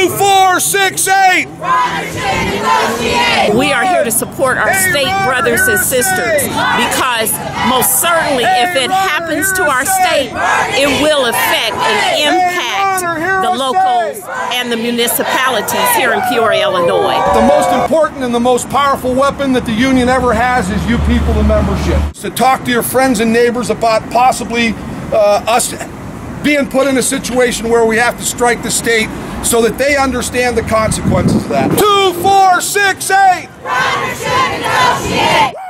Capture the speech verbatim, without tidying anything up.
two four six eight. We are here to support our state brothers and sisters because most certainly if it happens to our state, it will affect and impact the locals and the municipalities here in Peoria, Illinois. The most important and the most powerful weapon that the union ever has is you people, the membership. So talk to your friends and neighbors about possibly uh, us being put in a situation where we have to strike the state so that they understand the consequences of that. two four six eight!